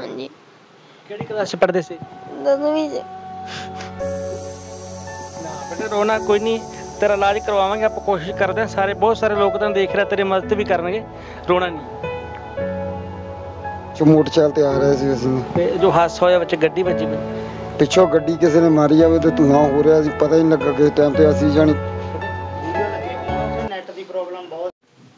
हाँ जी। ਕਿਹੜੀ ਕਲਾਸ 'ਚ ਪੜ੍ਹਦੇ ਸੀ? 10ਵੀਂ ਚ। ਨਾ ਬੇਟੇ ਰੋਣਾ ਕੋਈ ਨਹੀਂ, ਤੇਰਾ ਇਲਾਜ ਕਰਵਾਵਾਂਗੇ ਆਪਾਂ, ਕੋਸ਼ਿਸ਼ ਕਰਦੇ ਹਾਂ ਸਾਰੇ, ਬਹੁਤ ਸਾਰੇ ਲੋਕ ਤੈਨੂੰ ਦੇਖ ਰਹੇ, ਤੇਰੀ ਮਦਦ ਵੀ ਕਰਨਗੇ, ਰੋਣਾ ਨਹੀਂ। ਮੋਟਰਸਾਈਕਲ ਤੇ ਆ ਰਹੇ ਸੀ ਅਸੀਂ, ਤੇ ਜੋ ਹਾਦਸਾ ਹੋਇਆ ਵਿੱਚ ਗੱਡੀ ਵੱਜੀ ਪਈ, ਪਿੱਛੋਂ ਗੱਡੀ ਕਿਸੇ ਨੇ ਮਾਰੀ ਜਾਵੇ ਤੇ ਧੂਆਂ ਹੋ ਰਿਹਾ ਸੀ, ਪਤਾ ਹੀ ਨਹੀਂ ਲੱਗਾ ਕਿਸ ਟਾਈਮ ਤੇ ਅਸੀਂ ਜਾਣੀ ਨੈਟ ਦੀ ਪ੍ਰੋਬਲਮ ਬਹੁਤ।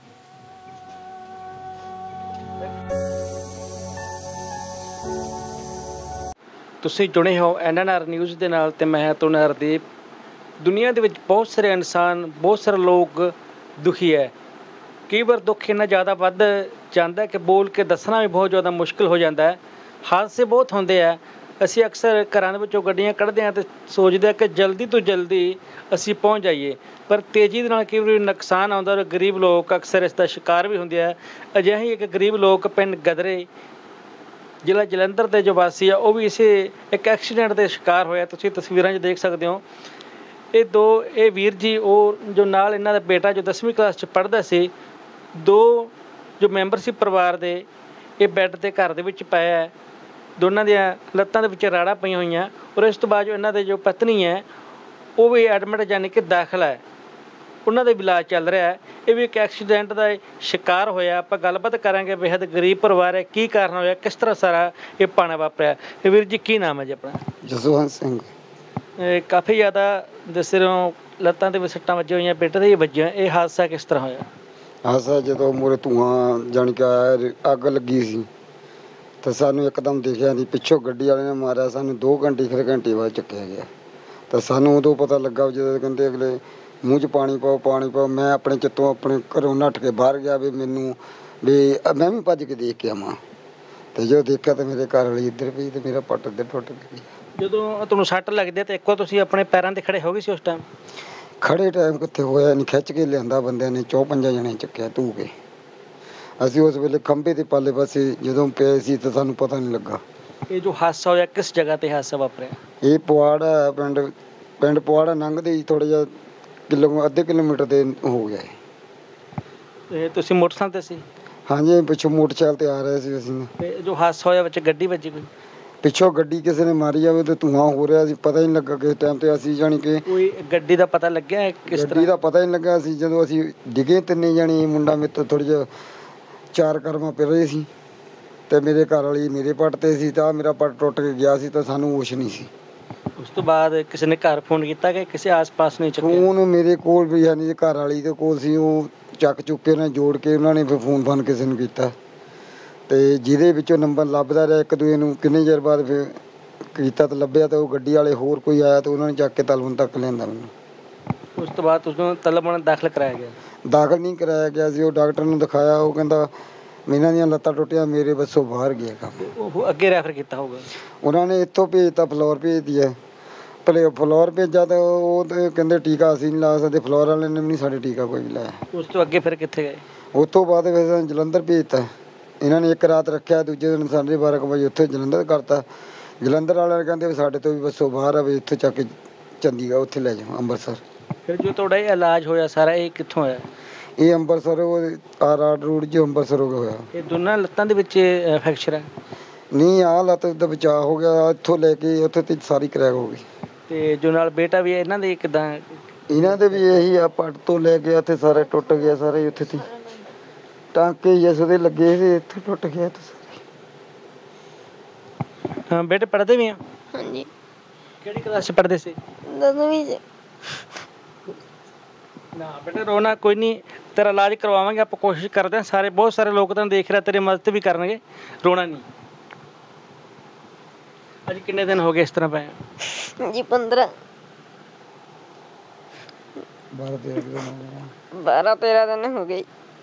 ਤੁਸੀਂ ਜੁੜੇ ਹੋ NNR ਨਿਊਜ਼ ਦੇ ਨਾਲ ਤੇ ਮੈਂ ਤੁਹਾਨੂੰ ਹਰਦੀਪ। ਦੁਨੀਆ ਦੇ ਵਿੱਚ ਬਹੁਤ ਸਾਰੇ ਇਨਸਾਨ, ਬਹੁਤ ਸਾਰੇ ਲੋਕ ਦੁਖੀ ਹੈ। ਕਈ ਵਾਰ ਦੁੱਖ ਇੰਨਾ ਜ਼ਿਆਦਾ ਵੱਧ ਜਾਂਦਾ ਕਿ ਬੋਲ ਕੇ ਦੱਸਣਾ ਵੀ ਬਹੁਤ ਜ਼ਿਆਦਾ ਮੁਸ਼ਕਿਲ ਹੋ ਜਾਂਦਾ ਹੈ। ਹਾਦਸੇ ਬਹੁਤ ਹੁੰਦੇ ਆ। ਅਸੀਂ ਅਕਸਰ ਘਰਾਂ ਦੇ ਵਿੱਚੋਂ ਗੱਡੀਆਂ ਕੱਢਦੇ ਹਾਂ ਅਤੇ ਸੋਚਦੇ ਹਾਂ ਕਿ ਜਲਦੀ ਤੋਂ ਜਲਦੀ ਅਸੀਂ ਪਹੁੰਚ ਜਾਈਏ, ਪਰ ਤੇਜ਼ੀ ਦੇ ਨਾਲ ਕਈ ਵਾਰੀ ਨੁਕਸਾਨ ਆਉਂਦਾ ਔਰ ਗਰੀਬ ਲੋਕ ਅਕਸਰ ਇਸ ਦਾ ਸ਼ਿਕਾਰ ਵੀ ਹੁੰਦੇ ਆ। ਅਜਿਹਾ ਹੀ ਇੱਕ ਗਰੀਬ ਲੋਕ ਪਿੰਡ ਗਦਰੇ, ਜ਼ਿਲ੍ਹਾ ਜਲੰਧਰ ਦੇ ਜੋ ਵਾਸੀ ਆ, ਉਹ ਵੀ ਇਸੇ ਇੱਕ ਐਕਸੀਡੈਂਟ ਦੇ ਸ਼ਿਕਾਰ ਹੋਇਆ। ਤੁਸੀਂ ਤਸਵੀਰਾਂ 'ਚ ਦੇਖ ਸਕਦੇ ਹੋ। ਇਹ ਵੀਰ ਜੀ, ਉਹ ਜੋ ਨਾਲ ਇਹਨਾਂ ਦਾ ਬੇਟਾ ਜੋ 10ਵੀਂ ਕਲਾਸ 'ਚ ਪੜ੍ਹਦਾ ਸੀ, ਦੋ ਜੋ ਮੈਂਬਰ ਸੀ ਪਰਿਵਾਰ ਦੇ, ਇਹ ਬੈੱਡ 'ਤੇ ਘਰ ਦੇ ਵਿੱਚ ਪਏ ਹੈ। ਦੋਨਾਂ ਦੀਆਂ ਲੱਤਾਂ ਦੇ ਵਿੱਚ ਰਾੜਾਂ ਪਈਆਂ ਹੋਈਆਂ ਔਰ ਇਸ ਤੋਂ ਬਾਅਦ ਜੋ ਇਹਨਾਂ ਦੇ ਜੋ ਪਤਨੀ ਹੈ, ਉਹ ਵੀ ਐਡਮਿਟ ਯਾਨੀ ਕਿ ਦਾਖਲ ਹੈ, ਉਹਨਾਂ ਦਾ ਵੀ ਇਲਾਜ ਚੱਲ ਰਿਹਾ ਹੈ। ਇਹ ਵੀ ਇੱਕ ਐਕਸੀਡੈਂਟ ਦਾ ਸ਼ਿਕਾਰ ਹੋਇਆ। ਆਪਾਂ ਗੱਲਬਾਤ ਕਰਾਂਗੇ, ਬੇਹੱਦ ਗਰੀਬ ਪਰਿਵਾਰ ਹੈ, ਕੀ ਕਾਰਨ ਹੋਇਆ, ਕਿਸ ਤਰ੍ਹਾਂ ਸਾਰਾ ਇਹ ਪਾਣਾ ਵਾਪਰਿਆ। ਇਹ ਵੀਰ ਜੀ ਕੀ ਨਾਮ ਹੈ ਜੀ ਆਪਣਾ? ਜਸਵੰਤ ਸਿੰਘ। ਕਾਫੀ ਜ਼ਿਆਦਾ ਦੱਸ ਰਹੇ ਹੋ ਲੱਤਾਂ 'ਤੇ ਵੀ ਸੱਟਾਂ ਵੱਜੀਆਂ ਹੋਈਆਂ, ਬੇਟੇ 'ਤੇ ਵੀ ਵੱਜੀਆਂ, ਇਹ ਹਾਦਸਾ ਕਿਸ ਤਰ੍ਹਾਂ ਹੋਇਆ? ਹਾਦਸਾ ਜਦੋਂ ਮੂਹਰੇ ਧੂਆਂ ਜਾਣੀ ਕਿ ਆਇਆ, ਅੱਗ ਲੱਗੀ ਸੀ ਤਾਂ ਸਾਨੂੰ ਇੱਕਦਮ ਦਿਖਿਆ ਨਹੀਂ, ਪਿੱਛੋਂ ਗੱਡੀ ਵਾਲੇ ਨੇ ਮਾਰਿਆ, ਸਾਨੂੰ 2 ਘੰਟੇ ਬਾਅਦ ਚੱਕਿਆ ਗਿਆ। ਤਾਂ ਸਾਨੂੰ ਉਦੋਂ ਪਤਾ ਲੱਗਾ ਜਦੋਂ ਕਹਿੰਦੇ ਅਗਲੇ ਮੂੰਹ 'ਚ ਪਾਣੀ ਪਾਓ, ਪਾਣੀ ਪਾਓ। ਮੈਂ ਆਪਣੇ ਚਿੱਤੋਂ ਆਪਣੇ ਘਰੋਂ ਨੱਠ ਕੇ ਬਾਹਰ ਗਿਆ ਵੀ ਮੈਂ ਵੀ ਭੱਜ ਕੇ ਦੇਖ ਕੇ ਆਵਾਂ, ਅਤੇ ਜਦੋਂ ਦੇਖਿਆ ਤਾਂ ਮੇਰੇ ਘਰ ਵਾਲੀ ਇੱਧਰ ਪਈ ਅਤੇ ਮੇਰਾ ਪੱਟ ਇੱਧਰ ਟੁੱਟ ਗਿਆ। ਜਦੋਂ ਤੁਹਾਨੂੰ ਸੱਟ ਲੱਗਦੀ ਤਾਂ ਇੱਕ ਵਾਰ ਤੁਸੀਂ ਆਪਣੇ ਪੈਰਾਂ 'ਤੇ ਖੜ੍ਹੇ ਹੋ ਗਏ ਸੀ ਉਸ ਟਾਈਮ? ਖੜ੍ਹੇ ਟਾਈਮ ਕਿੱਥੇ ਹੋਇਆ ਨਹੀਂ, ਖਿੱਚ ਕੇ ਲਿਆਂਦਾ ਬੰਦਿਆਂ ਨੇ, 4-5 ਜਣੇ ਚੱਕਿਆ ਧੂ ਕੇ। ਅਸੀਂ ਉਸ ਵੇਲੇ ਖੰਭੇ ਦੇ ਪਾਲੇ ਪਾਸੇ ਜਦੋਂ ਪਏ ਸੀ ਤਾਂ ਸਾਨੂੰ ਪਤਾ ਨਹੀਂ ਲੱਗਾ। ਇਹ ਜੋ ਹਾਦਸਾ ਹੋਇਆ ਕਿਸ ਜਗ੍ਹਾ 'ਤੇ ਹਾਦਸਾ ਵਾਪਰਿਆ? ਇਹ ਪੁਆੜਾ ਹੈ, ਪਿੰਡ ਪੁਆੜਾ ਲੰਘਦੇ ਹੀ ਥੋੜ੍ਹਾ ਜਿਹਾ ਅੱਧੇ ਕਿਲੋਮੀਟਰ 'ਤੇ ਹੋ ਗਿਆ। ਇਹ ਤੁਸੀਂ ਮੋਟਰਸਾਈਕਲ 'ਤੇ ਸੀ? ਹਾਂਜੀ, ਪਿੱਛੋਂ ਮੋਟਰਸਾਈਕਲ 'ਤੇ ਆ ਰਹੇ ਸੀ ਅਸੀਂ। ਤੇ ਜੋ ਹਾਦਸਾ ਹੋਇਆ ਵਿੱਚ ਗੱਡੀ ਵੱਜੀ ਕੋਈ? ਪਿੱਛੋਂ ਗੱਡੀ ਕਿਸੇ ਨੇ ਮਾਰੀ ਜਾਵੇ ਤੇ ਧੂਆਂ ਹੋ ਰਿਹਾ ਸੀ, ਪਤਾ ਹੀ ਨਹੀਂ ਲੱਗਾ ਕਿਸ ਟਾਈਮ ਤੇ ਅਸੀਂ ਜਾਣੀ ਕਿ ਕੋਈ ਗੱਡੀ ਦਾ ਪਤਾ ਲੱਗਿਆ ਕਿਸ ਤਰ੍ਹਾਂ? ਗੱਡੀ ਦਾ ਪਤਾ ਹੀ ਨਹੀਂ ਲੱਗਾ ਸੀ। ਜਦੋਂ ਅਸੀਂ ਡਿੱਗੇ ਤਿੰਨੇ ਜਾਣੀ, ਮੁੰਡਾ ਮੇਰੇ ਤੋਂ ਥੋੜ੍ਹਾ ਜਿਹਾ 4 ਕਰਮਾਂ ਫਿਰ ਰਹੇ ਸੀ ਅਤੇ ਮੇਰੇ ਘਰ ਵਾਲੀ ਮੇਰੇ ਪੱਟ 'ਤੇ ਸੀ, ਤਾਂ ਮੇਰਾ ਪੱਟ ਟੁੱਟ ਕੇ ਗਿਆ ਸੀ ਤਾਂ ਸਾਨੂੰ ਹੋਸ਼ ਨਹੀਂ ਸੀ। ਉਸ ਤੋਂ ਬਾਅਦ ਕਿਸੇ ਨੇ ਘਰ ਫੋਨ ਕੀਤਾ ਕਿ ਕਿਸੇ ਆਸ-ਪਾਸ ਨਹੀਂ ਚੱਕਿਆ? ਫੋਨ ਮੇਰੇ ਕੋਲ ਵੀ ਹੈ ਨਹੀਂ, ਘਰ ਵਾਲੀ ਦੇ ਕੋਲ ਸੀ, ਉਹ ਚੱਕ ਚੁੱਕ ਕੇ ਉਹਨਾਂ ਜੋੜ ਕੇ ਉਹਨਾਂ ਨੇ ਫਿਰ ਫੋਨ ਕਿਸੇ ਨੂੰ ਕੀਤਾ, ਅਤੇ ਜਿਹਦੇ ਵਿੱਚੋਂ ਨੰਬਰ ਲੱਭਦਾ ਰਿਹਾ ਇੱਕ ਦੂਜੇ ਨੂੰ, ਕਿੰਨੇ ਚਿਰ ਬਾਅਦ ਫਿਰ ਕੀਤਾ ਤਾਂ ਲੱਭਿਆ, ਤਾਂ ਉਹ ਗੱਡੀ ਵਾਲੇ ਹੋਰ ਕੋਈ ਆਇਆ ਤਾਂ ਉਹਨਾਂ ਨੇ ਚੱਕ ਕੇ ਤਲਵਣ ਤੱਕ ਲਿਆਂਦਾ ਮੈਨੂੰ। ਉਸ ਤੋਂ ਬਾਅਦ ਉਸਨੂੰ ਤਲਵਣ ਦਾਖਲ ਕਰਾਇਆ ਗਿਆ? ਦਾਖਲ ਨਹੀਂ ਕਰਾਇਆ ਗਿਆ ਸੀ, ਉਹ ਡਾਕਟਰ ਨੂੰ ਦਿਖਾਇਆ, ਉਹ ਕਹਿੰਦਾ ਇਹਨਾਂ ਦੀਆਂ ਲੱਤਾਂ ਟੁੱਟੀਆਂ, ਮੇਰੇ ਬੱਸੋਂ ਬਾਹਰ ਗਿਆ ਕੰਮ। ਉਹ ਅੱਗੇ ਰੈਫਰ ਕੀਤਾ ਹੋਊਗਾ? ਉਹਨਾਂ ਨੇ ਇੱਥੋਂ ਭੇਜਤਾ, ਫਲੋਰ ਭੇਜਦੀ ਹੈ, ਫਲੋਰ ਭੇਜਿਆ ਤਾਂ ਉਹ ਤਾਂ ਕਹਿੰਦੇ ਟੀਕਾ ਅਸੀਂ ਨਹੀਂ ਲਾ ਸਕਦੇ, ਫਲੋਰ ਵਾਲੇ ਨੇ ਵੀ ਨਹੀਂ ਸਾਡੇ ਟੀਕਾ ਕੋਈ ਵੀ ਲਾਇਆ। ਉਸ ਤੋਂ ਅੱਗੇ ਫਿਰ ਕਿੱਥੇ ਗਏ? ਉਸ ਤੋਂ ਬਾਅਦ ਫਿਰ ਜਲੰਧਰ ਭੇਜਤਾ ਇਹਨਾਂ ਨੇ। 1 ਰਾਤ ਰੱਖਿਆ, ਦੂਜੇ ਦਿਨ 12:30 ਵਜੇ ਉੱਥੇ ਜਲੰਧਰ ਕਰਤਾ। ਜਲੰਧਰ ਵਾਲਿਆਂ ਨੇ ਕਹਿੰਦੇ ਵੀ ਸਾਡੇ ਤੋਂ ਵੀ ਬੱਸੋਂ ਬਾਹਰ ਆ, ਵੀ ਇੱਥੋਂ ਚੱਕ ਕੇ ਚੰਡੀਗੜ੍ਹ ਉੱਥੇ ਲੈ ਜਾਓ ਅੰਮ੍ਰਿਤਸਰ। ਫਿਰ ਜੋ ਤੁਹਾਡਾ ਇਹ ਇਲਾਜ ਹੋਇਆ ਸਾਰਾ, ਇਹ ਕਿੱਥੋਂ ਹੋਇਆ? ਇਹ ਅੰਮ੍ਰਿਤਸਰ, ਉਹ ਆਰ ਰੋਡ 'ਚ ਅੰਮ੍ਰਿਤਸਰ ਹੋ ਗਿਆ। ਇਹ ਦੋਨਾਂ ਲੱਤਾਂ ਦੇ ਵਿੱਚ ਫ੍ਰੈਕਚਰ ਹੈ? ਨਹੀਂ, ਆਹ ਲੱਤ ਦਾ ਬਚਾਅ ਹੋ ਗਿਆ, ਇੱਥੋਂ ਲੈ ਕੇ ਉੱਥੇ ਤੇ ਸਾਰੀ ਕਰੈਕ ਹੋ ਗਈ। ਅਤੇ ਜੋ ਨਾਲ ਬੇਟਾ ਵੀ ਹੈ, ਇਹਨਾਂ ਦੇ ਕਿੱਦਾਂ? ਇਹਨਾਂ ਦੇ ਵੀ ਇਹੀ ਆ, ਪੱਟ ਤੋਂ ਲੈ ਕੇ ਉੱਥੇ ਸਾਰੇ ਟੁੱਟ ਗਿਆ, ਸਾਰੇ ਉੱਥੇ ਤੇ ਟਾਂਕੇ ਜਿਸ ਦੇ ਲੱਗੇ ਸੀ, ਇੱਥੇ ਟੁੱਟ ਗਿਆ ਸਾਰੇ। ਹਾਂ ਬੇਟੇ ਪੜ੍ਹਦੇ ਵੀ ਆ? ਹਾਂਜੀ। ਕਿਹੜੀ ਕਲਾਸ 'ਚ ਪੜ੍ਹਦੇ ਸੀ? 10ਵੀਂ ਚ। ਨਾ ਬੇਟੇ ਰੋਣਾ ਕੋਈ ਨਹੀਂ, ਤੇਰਾ ਇਲਾਜ ਕਰਵਾਵਾਂਗੇ ਆਪਾਂ, ਕੋਸ਼ਿਸ਼ ਕਰਦੇ ਹਾਂ ਸਾਰੇ, ਬਹੁਤ ਸਾਰੇ ਲੋਕ ਤੈਨੂੰ ਦੇਖ ਰਹੇ, ਤੇਰੀ ਮਦਦ ਵੀ ਕਰਨਗੇ, ਰੋਣਾ ਨਹੀਂ। ਅੱਜ ਕਿੰਨੇ ਦਿਨ ਹੋ ਗਏ ਇਸ ਤਰ੍ਹਾਂ ਪਏ? ਜੀ 15 12-13 ਦਿਨ ਹੋ ਗਏ।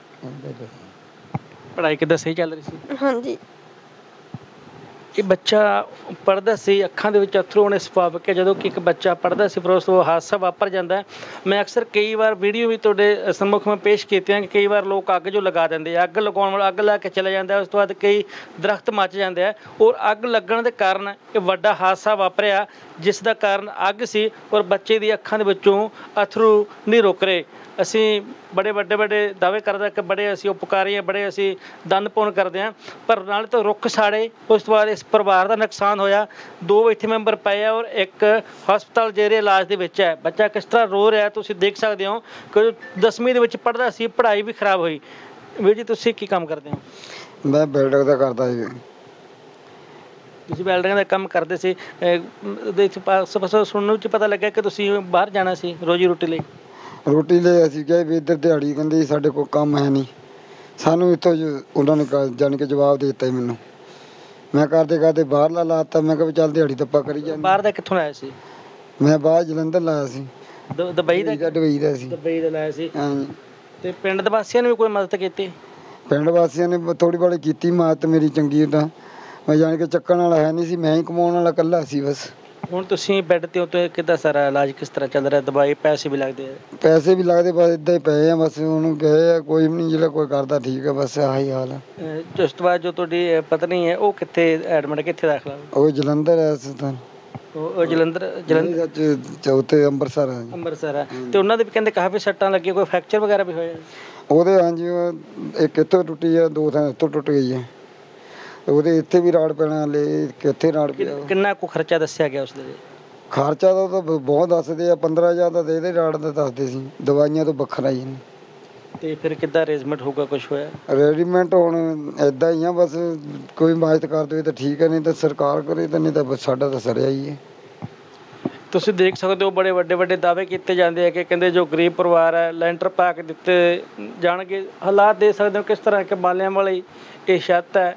ਪੜ੍ਹਾਈ ਕਿੱਦਾਂ ਸਹੀ ਚੱਲ ਰਹੀ ਸੀ? ਹਾਂਜੀ। ਇਹ ਬੱਚਾ ਪੜ੍ਹਦਾ ਸੀ, ਅੱਖਾਂ ਦੇ ਵਿੱਚ ਅੱਥਰੂ ਆਉਣੇ ਸੁਭਾਵਿਕ ਹੈ ਜਦੋਂ ਕਿ ਇੱਕ ਬੱਚਾ ਪੜ੍ਹਦਾ ਸੀ, ਪਰ ਉਸ ਤੋਂ ਹਾਦਸਾ ਵਾਪਰ ਜਾਂਦਾ। ਮੈਂ ਅਕਸਰ ਕਈ ਵਾਰ ਵੀਡੀਓ ਵੀ ਤੁਹਾਡੇ ਸਨਮੁਖ ਮੈਂ ਪੇਸ਼ ਕੀਤੀਆਂ ਕਿ ਕਈ ਵਾਰ ਲੋਕ ਅੱਗ ਜੋ ਲਗਾ ਦਿੰਦੇ ਆ, ਅੱਗ ਲਗਾਉਣ ਵਾਲਾ ਅੱਗ ਲਾ ਕੇ ਚਲੇ ਜਾਂਦਾ, ਉਸ ਤੋਂ ਬਾਅਦ ਕਈ ਦਰਖਤ ਮੱਚ ਜਾਂਦੇ ਆ, ਔਰ ਅੱਗ ਲੱਗਣ ਦੇ ਕਾਰਨ ਇਹ ਵੱਡਾ ਹਾਦਸਾ ਵਾਪਰਿਆ, ਜਿਸ ਦਾ ਕਾਰਨ ਅੱਗ ਸੀ ਔਰ ਬੱਚੇ ਦੀ ਅੱਖਾਂ ਦੇ ਵਿੱਚੋਂ ਅੱਥਰੂ ਨਹੀਂ ਰੁਕ ਰਹੇ। ਅਸੀਂ ਬੜੇ ਵੱਡੇ ਦਾਅਵੇ ਕਰਦੇ ਕਿ ਬੜੇ ਅਸੀਂ ਉਪਕਾਰੀ ਹਾਂ, ਬੜੇ ਅਸੀਂ ਦਾਨ ਪੁੰਨ ਕਰਦੇ ਹਾਂ, ਪਰ ਨਾਲ ਤਾਂ ਰੁੱਖ ਸਾੜੇ। ਉਸ ਤੋਂ ਬਾਅਦ ਇਸ ਪਰਿਵਾਰ ਦਾ ਨੁਕਸਾਨ ਹੋਇਆ। 2 ਇੱਥੇ ਮੈਂਬਰ ਪਏ ਆ ਔਰ ਇੱਕ ਹਸਪਤਾਲ ਜੇਰੇ ਇਲਾਜ ਦੇ ਵਿੱਚ ਹੈ। ਬੱਚਾ ਕਿਸ ਤਰ੍ਹਾਂ ਰੋ ਰਿਹਾ ਤੁਸੀਂ ਦੇਖ ਸਕਦੇ ਹੋ ਕਿ 10ਵੀਂ ਦੇ ਵਿੱਚ ਪੜ੍ਹਦਾ ਸੀ, ਪੜ੍ਹਾਈ ਵੀ ਖਰਾਬ ਹੋਈ। ਵੀਰ ਜੀ ਤੁਸੀਂ ਕੀ ਕੰਮ ਕਰਦੇ ਹੋ? ਮੈਂ ਬਿਲਡਿੰਗ ਦਾ ਕਰਦਾ ਜੀ। ਤੁਸੀਂ ਵੈਲਡਿੰਗ ਦਾ ਕੰਮ ਕਰਦੇ ਸੀ। ਉਹਦੇ 'ਚ ਪਾਸੋਂ ਸੁਣਨ 'ਚ ਪਤਾ ਲੱਗਿਆ ਕਿ ਤੁਸੀਂ ਬਾਹਰ ਜਾਣਾ ਸੀ ਰੋਜੀ ਰੋਟੀ ਲਈ। ਰੋਟੀ ਲਈ ਅਸੀਂ ਕਿਹਾ ਵੀ ਇੱਧਰ ਦਿਹਾੜੀ, ਕਹਿੰਦੇ ਜੀ ਸਾਡੇ ਕੋਲ ਕੰਮ ਹੈ ਨਹੀਂ। ਸਾਨੂੰ ਇੱਥੋਂ ਉਹਨਾਂ ਨੇ ਜਾਣੀ ਕਿ ਜਵਾਬ ਦੇ ਦਿੱਤਾ ਜੀ ਮੈਨੂੰ। ਮੈਂ ਕਰਦੇ ਬਾਹਰਲਾ ਲਾਤਾ। ਮੈਂ ਕਿਹਾ ਵੀ ਚੱਲ ਦਿਹਾੜੀ ਦੱਪਾ ਕਰੀ ਜਾਂਦੇ। ਬਾਹਰ ਦਾ ਕਿੱਥੋਂ ਲਾਇਆ ਸੀ? ਮੈਂ ਬਾਹਰ ਜਲੰਧਰ ਲਾਇਆ ਸੀ। ਦੁਬਈ ਦਾ ਦੁਬਈ ਦਾ ਸੀ। ਦੁਬਈ ਦਾ ਲਾਇਆ ਸੀ। ਹਾਂਜੀ। ਤੇ ਪਿੰਡ ਦੇ ਵਾਸੀਆਂ ਨੇ ਵੀ ਕੋਈ ਮਦਦ ਕੀਤੀ? ਪਿੰਡ ਵਾਸੀਆਂ ਨੇ ਥੋੜ੍ਹੀ ਬੜੀ ਕੀਤੀ ਮਦਦ ਮੇਰੀ ਚੰਗੀ। ਤਾਂ ਮੈਂ ਜਾਣੀ ਕਿ ਚੱਕਣ ਵਾਲਾ ਹੈ ਨਹੀਂ ਸੀ, ਮੈਂ ਹੀ ਕਮਾਉਣ ਵਾਲਾ ਇਕੱਲਾ ਸੀ ਬਸ। ਹੁਣ ਤੁਸੀਂ ਬੈੱਡ 'ਤੇ ਹੋ ਤਾਂ ਕਿੱਦਾਂ ਸਾਰਾ ਇਲਾਜ ਕਿਸ ਤਰ੍ਹਾਂ ਚੱਲ ਰਿਹਾ? ਦਵਾਈ ਪੈਸੇ ਵੀ ਲੱਗਦੇ ਆ? ਪੈਸੇ ਵੀ ਲੱਗਦੇ, ਬਸ ਇੱਦਾਂ ਹੀ ਪਏ ਆ। ਬਸ ਉਹਨੂੰ ਕਹੇ ਆ ਕੋਈ ਵੀ ਨਹੀਂ, ਜਿਹੜਾ ਕੋਈ ਕਰਦਾ ਠੀਕ ਆ। ਬਸ ਆਹੀ ਹਾਲ ਆ। ਉਸ ਤੋਂ ਬਾਅਦ ਜੋ ਤੁਹਾਡੀ ਪਤਨੀ ਹੈ ਉਹ ਕਿੱਥੇ ਐਡਮਿਟ, ਕਿੱਥੇ ਦਾਖਲਾ? ਉਹ ਜਲੰਧਰ ਹੈ ਇਸ ਤਾਂ। ਉਹ ਜਲੰਧਰ ਚੌਥੇ ਅੰਮ੍ਰਿਤਸਰ ਆ ਜੀ। ਅੰਮ੍ਰਿਤਸਰ ਹੈ। ਤੇ ਉਹਨਾਂ ਦੇ ਵੀ ਕਹਿੰਦੇ ਕਾਫੀ ਸੱਟਾਂ ਲੱਗੀਆਂ, ਕੋਈ ਫ੍ਰੈਕਚਰ ਵਗੈਰਾ ਵੀ ਹੋਇਆ? ਉਹਦੇ ਹਾਂਜੀ, ਉਹ ਇੱਕ ਇੱਥੋਂ ਟੁੱਟੀ ਆ, 2 ਥਾਂ ਇੱਥੋਂ ਟੁੱਟ ਗਈ ਹੈ। ਉਹਦੇ ਇੱਥੇ ਵੀ ਰਾੜ ਪੈਣਾ, ਹਲੇ ਕਿੱਥੇ ਰਾੜ ਪਿਆ। ਕਿੰਨਾ ਕੁ ਖਰਚਾ ਦੱਸਿਆ ਗਿਆ ਉਸਦੇ? ਖਰਚਾ ਤਾਂ ਬਹੁਤ ਦੱਸਦੇ ਆ, 15,000 ਦਾ ਦੇ ਰਾੜ ਦਾ ਦੱਸਦੇ ਸੀ, ਦਵਾਈਆਂ ਤੋਂ ਵੱਖਰਾ ਹੀ। ਤੇ ਫਿਰ ਕਿੱਦਾਂ ਅਰੇਂਜਮੈਂਟ ਹੋਊਗਾ? ਕੁਛ ਹੋਇਆ ਰੈਡੀਮੈਂਟ ਹੁਣ ਇੱਦਾਂ ਹੀ ਆ, ਬਸ ਕੋਈ ਮਦਦ ਕਰ ਦੇਵੇ ਤਾਂ ਠੀਕ ਹੈ, ਨਹੀਂ ਤਾਂ ਸਰਕਾਰ ਕਰੇ ਤਾਂ, ਨਹੀਂ ਤਾਂ ਬਸ ਸਾਡਾ ਤਾਂ ਸਰਿਆ ਹੀ ਹੈ। ਤੁਸੀਂ ਦੇਖ ਸਕਦੇ ਹੋ ਬੜੇ ਵੱਡੇ ਦਾਅਵੇ ਕੀਤੇ ਜਾਂਦੇ ਆ ਕਿ ਕਹਿੰਦੇ ਜੋ ਗਰੀਬ ਪਰਿਵਾਰ ਹੈ ਲੈਂਟਰ ਪਾ ਕੇ ਦਿੱਤੇ ਜਾਣਗੇ। ਹਾਲਾਤ ਦੇਖ ਸਕਦੇ ਹੋ ਕਿਸ ਤਰ੍ਹਾਂ ਕਿ ਬਾਲਿਆਂ ਵਾਲੀ ਇਹ ਛੱਤ ਹੈ,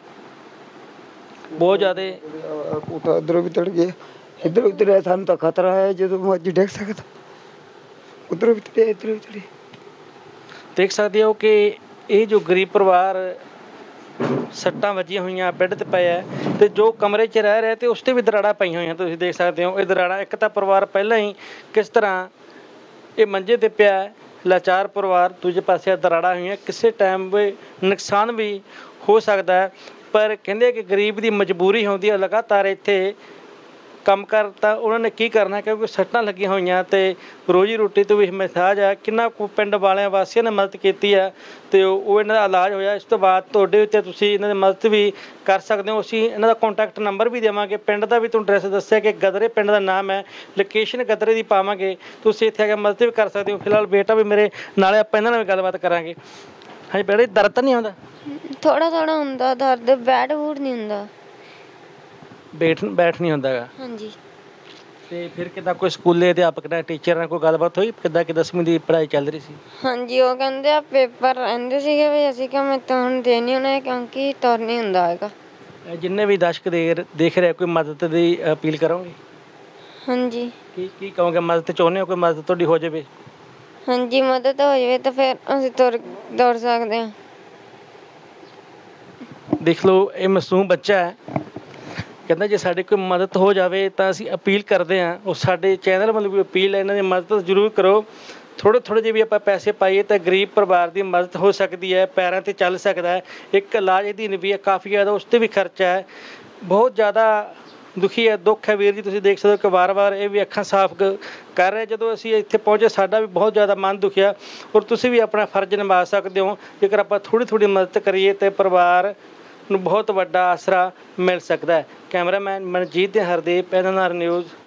ਬਹੁਤ ਜ਼ਿਆਦਾ। ਉੱਧਰੋਂ ਵੀ ਤੜ ਗਏ, ਇੱਧਰੋਂ ਵੀ ਤੜਿਆ। ਸਾਨੂੰ ਤਾਂ ਖਤਰਾ ਹੈ, ਜਦੋਂ ਮਰਜ਼ੀ ਡਿੱਗ ਸਕਦਾ। ਉੱਧਰੋਂ ਵੀ ਤੜਿਆ, ਇੱਧਰੋਂ ਵੀ ਤੜਿਆ। ਦੇਖ ਸਕਦੇ ਹੋ ਕਿ ਇਹ ਜੋ ਗਰੀਬ ਪਰਿਵਾਰ ਸੱਟਾਂ ਵੱਜੀਆਂ ਹੋਈਆਂ, ਬੈੱਡ 'ਤੇ ਪਏ ਹੈ, ਤੇ ਜੋ ਕਮਰੇ 'ਚ ਰਹਿ ਰਿਹਾ ਤੇ ਉਸ 'ਤੇ ਵੀ ਦਰਾੜਾਂ ਪਈਆਂ ਹੋਈਆਂ। ਤੁਸੀਂ ਦੇਖ ਸਕਦੇ ਹੋ ਇਹ ਦਰਾੜਾਂ। ਇੱਕ ਤਾਂ ਪਰਿਵਾਰ ਪਹਿਲਾਂ ਹੀ ਕਿਸ ਤਰ੍ਹਾਂ ਇਹ ਮੰਜੇ 'ਤੇ ਪਿਆ ਹੈ, ਲਾਚਾਰ ਪਰਿਵਾਰ। ਦੂਜੇ ਪਾਸੇ ਦਰਾੜਾਂ ਹੋਈਆਂ, ਕਿਸੇ ਟਾਈਮ ਵੀ ਨੁਕਸਾਨ ਵੀ ਹੋ ਸਕਦਾ ਹੈ। ਪਰ ਕਹਿੰਦੇ ਕਿ ਗਰੀਬ ਦੀ ਮਜਬੂਰੀ ਹੁੰਦੀ ਹੈ ਲਗਾਤਾਰ ਇੱਥੇ ਕੰਮ ਕਰ, ਤਾਂ ਉਹਨਾਂ ਨੇ ਕੀ ਕਰਨਾ, ਕਿਉਂਕਿ ਸੱਟਾਂ ਲੱਗੀਆਂ ਹੋਈਆਂ ਤੇ ਰੋਜੀ ਰੋਟੀ ਤੋਂ ਵੀ ਮਹਿਤਾਜ ਹੈ। ਕਿੰਨਾ ਕੁ ਪਿੰਡ ਵਾਲਿਆਂ ਵਾਸੀਆਂ ਨੇ ਮਦਦ ਕੀਤੀ ਹੈ ਤੇ ਉਹ ਇਹਨਾਂ ਦਾ ਇਲਾਜ ਹੋਇਆ। ਇਸ ਤੋਂ ਬਾਅਦ ਤੁਹਾਡੇ ਉੱਤੇ ਤੁਸੀਂ ਇਹਨਾਂ ਦੀ ਮਦਦ ਵੀ ਕਰ ਸਕਦੇ ਹੋ। ਅਸੀਂ ਇਹਨਾਂ ਦਾ ਕੰਟੈਕਟ ਨੰਬਰ ਵੀ ਦੇਵਾਂਗੇ, ਪਿੰਡ ਦਾ ਵੀ ਤੁਹਾਨੂੰ ਐਡਰੈਸ ਦੱਸਿਆ ਕਿ ਗਦਰੇ ਪਿੰਡ ਦਾ ਨਾਮ ਹੈ, ਲੋਕੇਸ਼ਨ ਗਦਰੇ ਦੀ ਪਾਵਾਂਗੇ, ਤੁਸੀਂ ਇੱਥੇ ਆ ਕੇ ਮਦਦ ਵੀ ਕਰ ਸਕਦੇ ਹੋ। ਫਿਲਹਾਲ ਬੇਟਾ ਵੀ ਮੇਰੇ ਨਾਲੇ, ਆਪਾਂ ਇਹਨਾਂ ਨਾਲ ਵੀ ਗੱਲਬਾਤ ਕਰਾਂਗੇ। ਹਾਂਜੀ ਬੇਟਾ, ਦਰਦ ਤਾਂ ਨਹੀਂ ਹੁੰਦਾ? ਥੋੜਾ ਹੁੰਦਾ ਦਰਦ, ਬੈਠ ਬੂਠ ਨਹੀਂ ਹੁੰਦਾ। ਬੈਠ ਨਹੀਂ ਹੁੰਦਾ ਗਾ? ਹਾਂਜੀ। ਤੇ ਫਿਰ ਕਿੱਦਾਂ ਕੋਈ ਸਕੂਲੇ ਅਧਿਆਪਕ ਨਾਲ, ਟੀਚਰ ਨਾਲ ਕੋਈ ਗੱਲਬਾਤ ਹੋਈ ਕਿੱਦਾਂ ਕਿ 10ਵੀਂ ਦੀ ਪੜ੍ਹਾਈ ਚੱਲ ਰਹੀ ਸੀ? ਹਾਂਜੀ, ਉਹ ਕਹਿੰਦੇ ਆ ਪੇਪਰ ਰਹਿੰਦੇ ਸੀਗੇ ਵੀ, ਅਸੀਂ ਕਿਹਾ ਮੈਂ ਤਾਂ ਹੁਣ ਦੇ ਨਹੀਂ ਹੋਣਾ ਕਿਉਂਕਿ ਤੁਰ ਨਹੀਂ ਹੁੰਦਾ ਹੈਗਾ। ਜਿੰਨੇ ਵੀ ਦਰਸ਼ਕ ਦੇਖ ਰਹੇ, ਕੋਈ ਮਦਦ ਦੀ ਅਪੀਲ ਕਰੋਗੇ? ਹਾਂਜੀ। ਕੀ ਕਹੋਗੇ? ਮਦਦ ਚਾਹੁੰਦੇ ਹੋ ਕੋਈ ਮਦਦ ਤੁਹਾਡੀ ਹੋ ਜਾਵੇ? ਹਾਂਜੀ, ਮਦਦ ਹੋ ਜਾਵੇ ਤਾਂ ਫਿਰ ਅਸੀਂ ਤੁਰ ਸਕਦੇ ਹਾਂ। ਦੇਖ ਲਓ, ਇਹ ਮਾਸੂਮ ਬੱਚਾ ਹੈ, ਕਹਿੰਦਾ ਜੇ ਸਾਡੀ ਕੋਈ ਮਦਦ ਹੋ ਜਾਵੇ ਤਾਂ ਅਸੀਂ ਅਪੀਲ ਕਰਦੇ ਹਾਂ। ਉਹ ਸਾਡੇ ਚੈਨਲ ਵੱਲੋਂ ਵੀ ਅਪੀਲ ਹੈ, ਇਹਨਾਂ ਦੀ ਮਦਦ ਜ਼ਰੂਰ ਕਰੋ। ਥੋੜ੍ਹੇ ਜਿਹੇ ਵੀ ਆਪਾਂ ਪੈਸੇ ਪਾਈਏ ਤਾਂ ਗਰੀਬ ਪਰਿਵਾਰ ਦੀ ਮਦਦ ਹੋ ਸਕਦੀ ਹੈ, ਪੈਰਾਂ 'ਤੇ ਚੱਲ ਸਕਦਾ ਹੈ। ਇੱਕ ਇਲਾਜ ਅਧੀਨ ਵੀ ਹੈ, ਕਾਫੀ ਜ਼ਿਆਦਾ ਉਸ 'ਤੇ ਵੀ ਖਰਚਾ ਹੈ। ਬਹੁਤ ਜ਼ਿਆਦਾ ਦੁਖੀ ਹੈ, ਦੁੱਖ ਹੈ ਵੀਰ ਜੀ। ਤੁਸੀਂ ਦੇਖ ਸਕਦੇ ਹੋ ਕਿ ਵਾਰ-ਵਾਰ ਇਹ ਵੀ ਅੱਖਾਂ ਸਾਫ਼ ਕਰ ਰਿਹਾ। ਜਦੋਂ ਅਸੀਂ ਇੱਥੇ ਪਹੁੰਚੇ ਸਾਡਾ ਵੀ ਬਹੁਤ ਜ਼ਿਆਦਾ ਮਨ ਦੁਖਿਆ, ਔਰ ਤੁਸੀਂ ਵੀ ਆਪਣਾ ਫਰਜ਼ ਨਿਭਾ ਸਕਦੇ ਹੋ। ਜੇਕਰ ਆਪਾਂ ਥੋੜ੍ਹੀ ਮਦਦ ਕਰੀਏ ਤਾਂ ਪਰਿਵਾਰ ਨੂੰ ਬਹੁਤ ਵੱਡਾ ਆਸਰਾ ਮਿਲ ਸਕਦਾ ਹੈ। ਕੈਮਰਾਮੈਨ ਮਨਜੀਤ ਤੇ ਹਰਦੀਪ, NNR ਨਿਊਜ਼।